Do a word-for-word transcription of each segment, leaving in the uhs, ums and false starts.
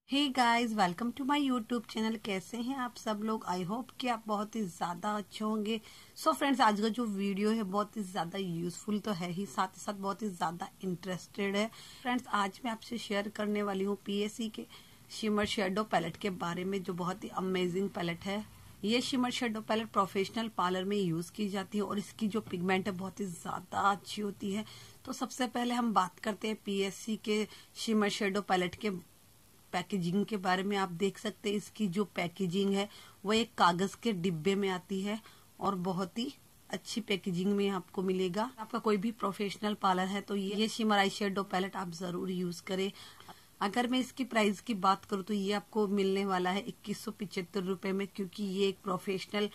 Hey guys, welcome to my YouTube channel. कैसे हैं आप सब लोग? आई होप कि आप बहुत ही ज्यादा अच्छे होंगे। सो so फ्रेंड्स, आज का जो वीडियो है बहुत ही ज्यादा यूजफुल तो है ही, साथ ही साथ बहुत ही ज्यादा इंटरेस्टेड है। फ्रेंड्स, आज मैं आपसे शेयर करने वाली हूँ पीएससी के शिमर शेडो पैलेट के बारे में, जो बहुत ही अमेजिंग पैलेट है। ये shimmer shadow palette professional parlour में यूज की जाती है और इसकी जो पिगमेंट है बहुत ही ज्यादा अच्छी होती है। तो सबसे पहले हम बात करते हैं पीएससी के शिमर शेडो पैलेट के पैकेजिंग के बारे में। आप देख सकते हैं इसकी जो पैकेजिंग है वो एक कागज के डिब्बे में आती है और बहुत ही अच्छी पैकेजिंग में आपको मिलेगा। आपका कोई भी प्रोफेशनल पार्लर है तो ये शिमर आई शेडो पैलेट आप जरूर यूज करें। अगर मैं इसकी प्राइस की बात करूँ तो ये आपको मिलने वाला है इक्कीस सौ पिछहत्तर रूपये में, क्योंकि ये एक professional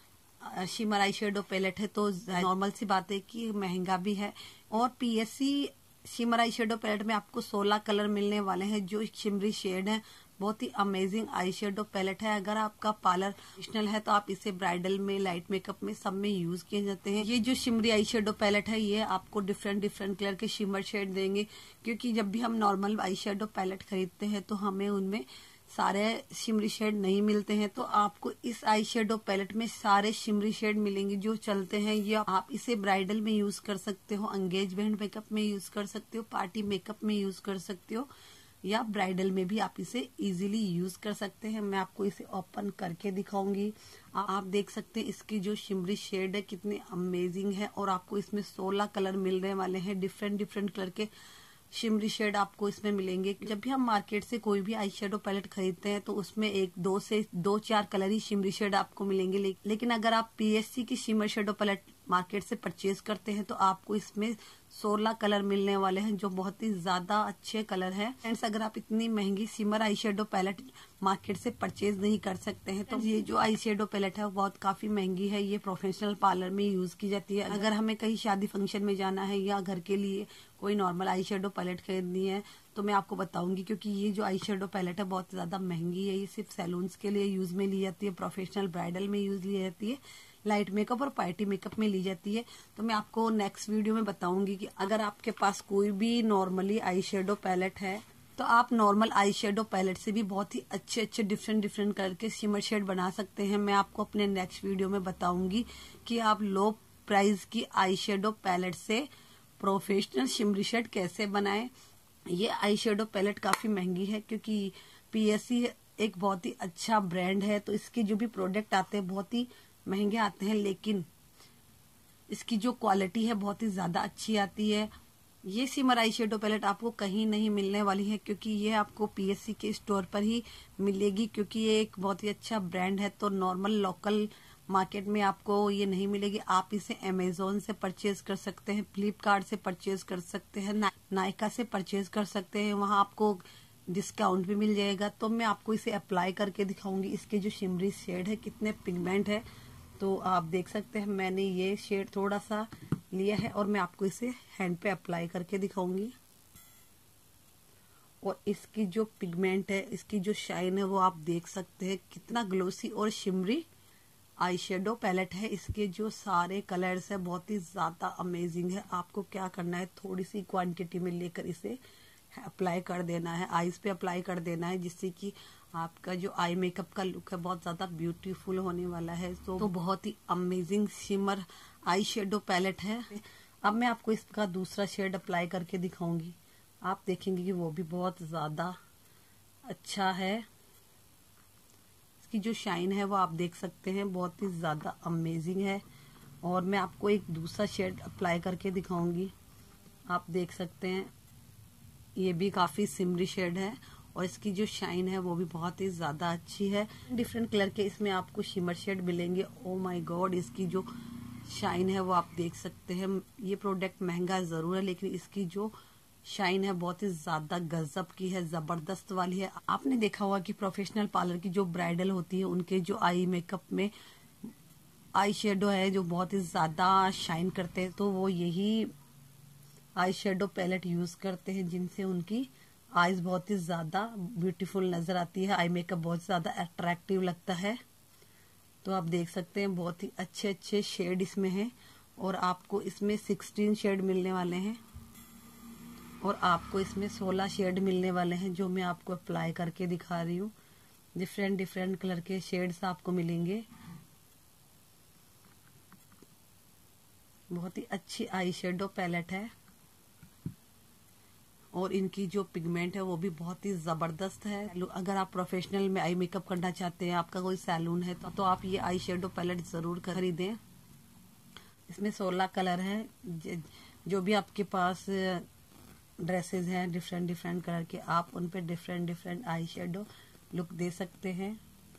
shimmer eye shadow palette है तो नॉर्मल सी बात है कि महंगा भी है। और PSC shimmer eye shadow palette में आपको सोलह कलर मिलने वाले हैं जो शिमरी शेड है। बहुत ही अमेजिंग आई शेडो पैलेट है। अगर आपका पार्लर प्रोफेशनल है तो आप इसे ब्राइडल में, लाइट मेकअप में, सब में यूज किए जाते हैं। ये जो शिमरी आई शेडो पैलेट है ये आपको डिफरेंट डिफरेंट कलर के शिमर शेड देंगे, क्योंकि जब भी हम नॉर्मल आई शेडो पैलेट खरीदते हैं तो हमें उनमें सारे शिमरी शेड नहीं मिलते हैं। तो आपको इस आई शेडो पैलेट में सारे शिमरी शेड मिलेंगे जो चलते हैं। ये आप इसे ब्राइडल में यूज कर सकते हो, एंगेजमेंट मेकअप में यूज कर सकते हो, पार्टी मेकअप में यूज कर सकते हो, या ब्राइडल में भी आप इसे इजीली यूज कर सकते हैं। मैं आपको इसे ओपन करके दिखाऊंगी। आप देख सकते हैं इसकी जो शिमरी शेड है कितनी अमेजिंग है। और आपको इसमें सोलह कलर मिलने वाले हैं, डिफरेंट डिफरेंट कलर के शिमरी शेड आपको इसमें मिलेंगे। जब भी हम मार्केट से कोई भी आई शेडो पैलेट खरीदते हैं तो उसमें एक दो से दो चार कलर ही शिमरी शेड आपको मिलेंगे, ले, लेकिन अगर आप पीएससी की शिमर शेडो पैलेट मार्केट से परचेज करते हैं तो आपको इसमें सोलह कलर मिलने वाले हैं जो बहुत ही ज्यादा अच्छे कलर हैं। फ्रेंड्स, अगर आप इतनी महंगी shimmer eye shadow palette market से परचेज नहीं कर सकते हैं तो ये जो आई शेडो पैलेट है वो बहुत काफी महंगी है। ये प्रोफेशनल पार्लर में यूज की जाती है। अगर हमें कहीं शादी फंक्शन में जाना है या घर के लिए कोई नॉर्मल आई शेडो पैलेट खरीदनी है तो मैं आपको बताऊंगी, क्योंकि ये जो आई शेडो पैलेट है बहुत ज्यादा महंगी है। ये सिर्फ सैलून्स के लिए यूज में ली जाती है, प्रोफेशनल ब्राइडल में यूज ली जाती है, लाइट मेकअप और पार्टी मेकअप में ली जाती है। तो मैं आपको नेक्स्ट वीडियो में बताऊंगी कि अगर आपके पास कोई भी नॉर्मली आई शेडो पैलेट है तो आप नॉर्मल आई शेडो पैलेट से भी बहुत ही अच्छे अच्छे डिफरेंट डिफरेंट कलर के शिमर शेड बना सकते हैं। मैं आपको अपने नेक्स्ट वीडियो में बताऊंगी कि आप लो प्राइस की आई शेडो पैलेट से प्रोफेशनल शिमरी शेड कैसे बनाएं। ये आई शेडो पैलेट काफी महंगी है क्योंकि पीएससी एक बहुत ही अच्छा ब्रांड है, तो इसके जो भी प्रोडक्ट आते हैं बहुत ही महंगे आते हैं, लेकिन इसकी जो क्वालिटी है बहुत ही ज्यादा अच्छी आती है। ये शिमर आई शेडो पैलेट आपको कहीं नहीं मिलने वाली है, क्योंकि ये आपको पीएससी के स्टोर पर ही मिलेगी, क्योंकि ये एक बहुत ही अच्छा ब्रांड है। तो नॉर्मल लोकल मार्केट में आपको ये नहीं मिलेगी। आप इसे अमेजोन से परचेज कर सकते हैं, फ्लिपकार्ट से परचेज कर सकते हैं, ना, नायका से परचेज कर सकते हैं, वहां आपको डिस्काउंट भी मिल जाएगा। तो मैं आपको इसे अप्लाई करके दिखाऊंगी। इसके जो शिमरी शेड है कितने पिगमेंट है तो आप देख सकते हैं। मैंने ये शेड थोड़ा सा लिया है और मैं आपको इसे हैंड पे अप्लाई करके दिखाऊंगी। और इसकी जो पिगमेंट है, इसकी जो शाइन है वो आप देख सकते हैं कितना ग्लोसी और शिमरी आई शेडो पैलेट है। इसके जो सारे कलर्स है बहुत ही ज्यादा अमेजिंग है। आपको क्या करना है, थोड़ी सी क्वांटिटी में लेकर इसे अप्लाई कर देना है, आईज पे अप्लाई कर देना है, जिससे कि आपका जो आई मेकअप का लुक है बहुत ज्यादा ब्यूटीफुल होने वाला है। तो, तो बहुत ही amazing shimmer eye shadow palette है। अब मैं आपको इसका दूसरा शेड अप्लाई करके दिखाऊंगी। आप देखेंगे कि वो भी बहुत ज्यादा अच्छा है। इसकी जो शाइन है वो आप देख सकते हैं बहुत ही ज्यादा अमेजिंग है। और मैं आपको एक दूसरा शेड अप्लाई करके दिखाऊंगी। आप देख सकते हैं ये भी काफी सिमरी शेड है और इसकी जो शाइन है वो भी बहुत ही ज्यादा अच्छी है। डिफरेंट कलर के इसमें आपको शिमर शेड मिलेंगे। ओ माय गॉड, इसकी जो शाइन है वो आप देख सकते हैं। ये प्रोडक्ट महंगा जरूर है, लेकिन इसकी जो शाइन है बहुत ही ज्यादा गजब की है, जबरदस्त वाली है। आपने देखा होगा कि प्रोफेशनल पार्लर की जो ब्राइडल होती है उनके जो आई मेकअप में आई शेडो है जो बहुत ही ज्यादा शाइन करते हैं, तो वो यही आई शेडो पैलेट यूज करते हैं, जिनसे उनकी आईज बहुत ही ज्यादा ब्यूटीफुल नजर आती है, आई मेकअप बहुत ज्यादा अट्रैक्टिव लगता है। तो आप देख सकते हैं बहुत ही अच्छे अच्छे शेड इसमें हैं और आपको इसमें सोलह शेड मिलने वाले हैं। और आपको इसमें सोलह शेड मिलने वाले हैं, जो मैं आपको अप्लाई करके दिखा रही हूँ। डिफरेंट डिफरेंट कलर के शेड्स आपको मिलेंगे। बहुत ही अच्छी आई शेडो पैलेट है और इनकी जो पिगमेंट है वो भी बहुत ही जबरदस्त है। अगर आप प्रोफेशनल में आई मेकअप करना चाहते हैं, आपका कोई सैलून है, तो, तो आप ये आई शेडो पैलेट जरूर खरीदें। इसमें सोलह कलर हैं। जो भी आपके पास ड्रेसेस हैं डिफरेंट डिफरेंट कलर के, आप उन पे different different eye shadow look दे सकते हैं।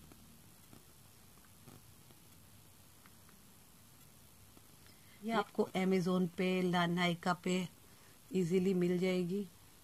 ये आपको अमेज़ोन पे, नायका पे इजीली मिल जाएगी।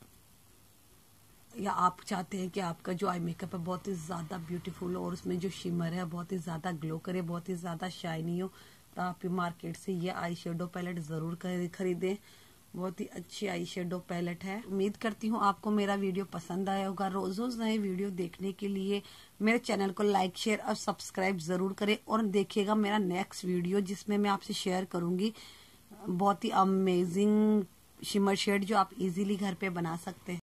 या आप चाहते हैं कि आपका जो आई मेकअप है बहुत ही ज़्यादा ब्यूटीफुल हो और उसमें जो शिमर है बहुत ही ज़्यादा ग्लो करे, बहुत ही ज़्यादा शाइनी हो, तो आप मार्केट से ये आई शेडो पैलेट ज़रूर खरीदें। बहुत ही अच्छी आई शेडो पैलेट है। उम्मीद करती हूँ आपको मेरा वीडियो पसंद आया होगा। रोज रोज नए वीडियो देखने के लिए मेरे चैनल को लाइक, शेयर और सब्सक्राइब जरूर करें और देखिएगा मेरा नेक्स्ट वीडियो, जिसमें मैं आपसे शेयर करूंगी बहुत ही अमेजिंग शिमर शेड जो आप इजीली घर पे बना सकते हैं।